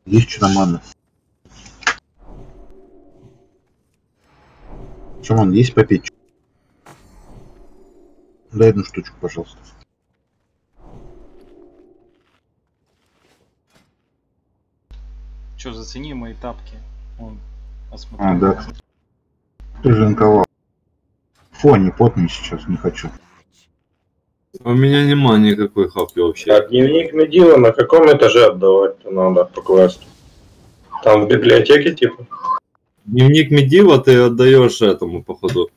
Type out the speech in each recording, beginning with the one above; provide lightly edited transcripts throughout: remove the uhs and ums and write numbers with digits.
Есть что-то маны. Шаман, есть попить? Дай одну штучку, пожалуйста. Чё, зацени мои тапки. Вон, посмотри. А, да. Ты же инковал. Фу, они потные сейчас, не хочу. У меня нема никакой хапки вообще. А дневник Медила на каком этаже отдавать надо по квесту? Там в библиотеке типа? Дневник Медива ты отдаешь этому, походу,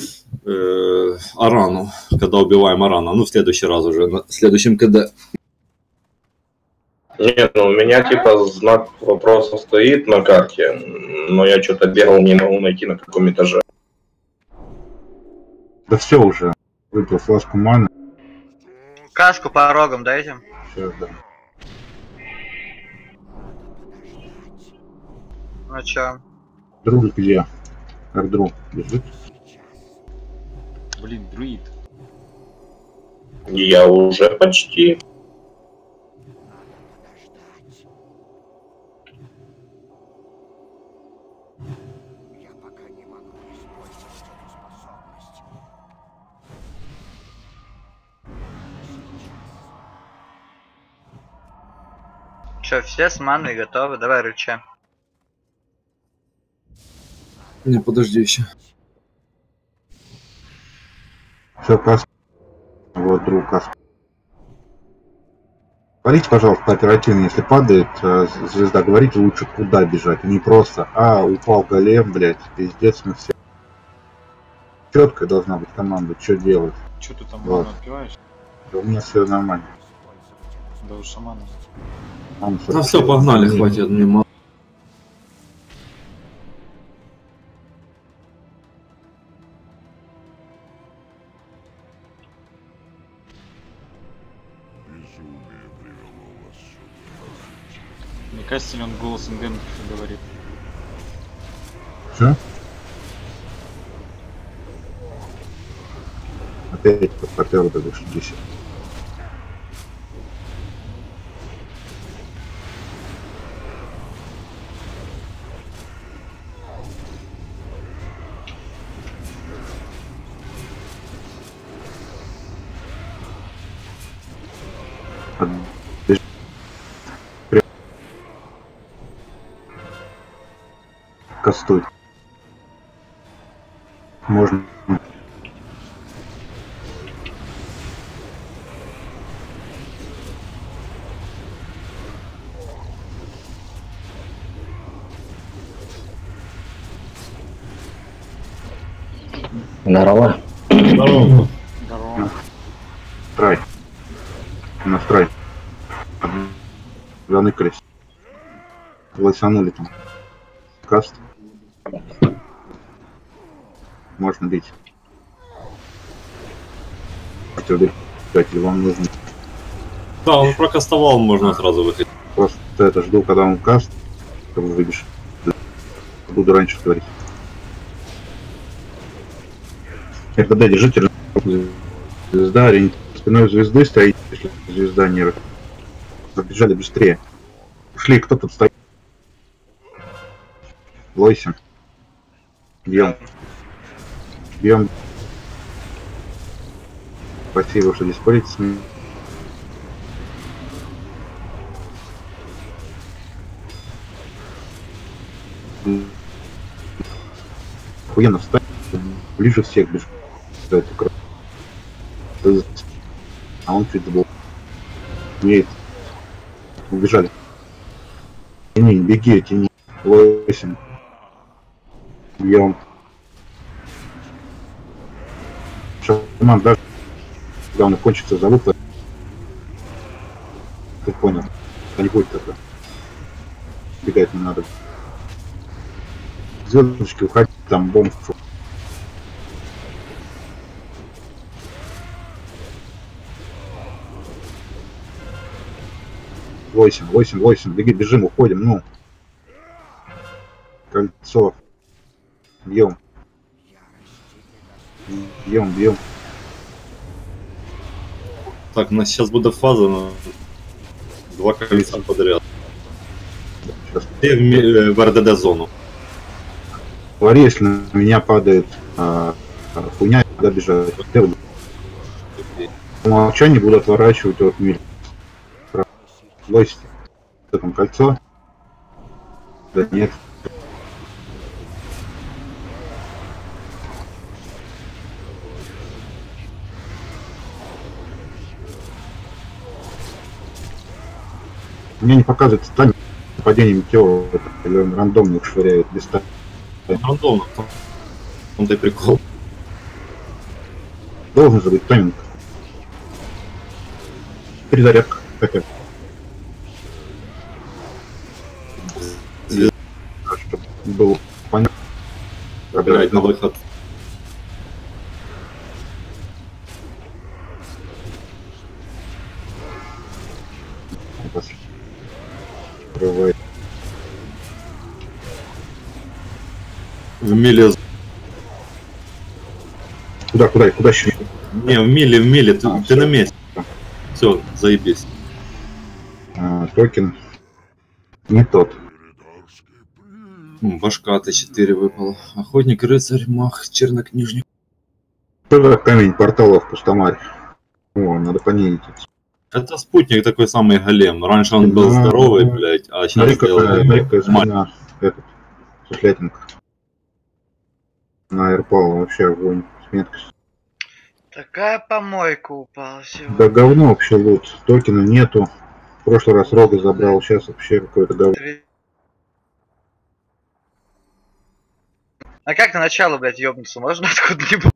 Арану, когда убиваем Арана. Ну, в следующий раз уже, на следующем КД. Нет, ну у меня типа знак вопроса стоит на карте, но я что-то бегал, не могу найти на каком этаже. Да все уже. Выпил фласку маны. Каску по рогам дайте. Все, да. Ну чё? Друг где? Как друг? Бежит? Блин, друид. Я уже почти. Чё, все с маной готовы? Давай рыча. Не, подожди еще. Все, каска. Вот, друг, каска. Говорите, пожалуйста, оперативно, если падает звезда, говорите лучше куда бежать, а не просто, упал голем, блядь, пиздец, мы все. Четкая должна быть команда, что делать. Чё ты там Вот. ману отпиваешь? Да у меня все нормально. Да у шамана. Мама, Ну все, погнали, хватит мне мало. Мне кажется, ли он голосом Гэмбита говорит. Что? Опять попер до 60. Кастуй. Можно. Здорово. Здорово. Здорово. Настрой. Настрой. Заныкались. Лысанули там. Каст. Можно бить. Или вам нужно. Да, он прокастовал, можно сразу выходить. Просто это жду, когда он каст, как бы выйдешь. Буду раньше говорить. Когда держите звезда, спиной звезды стоит, если звезда не побежали быстрее. Ушли, кто тут стоит? Лойся. Бьем. Бьем. Спасибо, что не спорите с ним. Охуенно встать. Ближе всех бежит. А он чуть забыл. Нет. Убежали. Тяни, беги, тяни. 8. Бьем. Шаман даже когда он кончится за выплат. Ты понял. Не будет такое. Бегать не надо. Звездочки уходить, там бомб. 8, беги, бежим, уходим, ну. Кольцо. Бьем. Бьем. Так, у нас сейчас будет фаза на 2 кольца подряд. Ты в РДД зону. Говори, если на меня падает хуйня, куда бежать. По умолчанию буду отворачивать от мили. Лось, там кольцо. Да нет. Мне не показывается тайминг падения метеора, или он рандомно их швыряет без тайминга. Рандомно. Он-то и прикол. Должен же быть тайминг. Перезарядка хотя бы. Чтобы было понятно. Играть на выход. Открывает. В миле. Куда щит? Не, в миле. Ты на месте. Все, заебись. Токен не тот. Башка Т4 выпала. Охотник, рыцарь, мах, чернокнижник. Что за камень портала в Пустомаре? О, надо по ней идти. Это спутник такой самый голем. Раньше он был здоровый, блядь, а сейчас Смотри, сделали какая спина. Этот, суслятинка. На Аэрпал вообще огонь. С меткостью. Такая помойка упала сегодня. Да говно вообще лут. Токена нету. В прошлый раз Рога забрал, сейчас вообще какое-то говно. А как на начало, блядь, ёбнуться можно откуда-нибудь?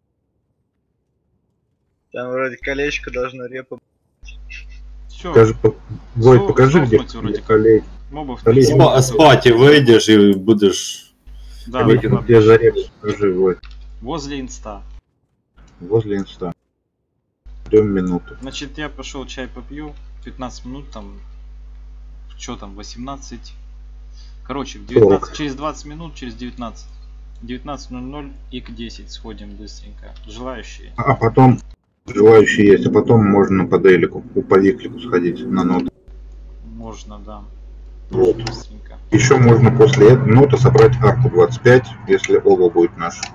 Там вроде колечко должно репа. Все, Войт, покажи, где вроде колей. мобов колей. не Спать и выйдешь и будешь... Да, Где зарез, покажи, Войт. возле инста. Возле инста. Ждем минуту. Значит, я пошел чай попью, 15 минут там, что там, 18. Короче, в 19, через 20 минут, через 19. 19:00 и к 10 сходим быстренько. Желающие. А потом, желающие есть, а потом можно по дейлику, по виклику сходить на ноту. Можно, да. Вот. Быстренько. Еще можно после ноты собрать арку 25, если оба будет наш.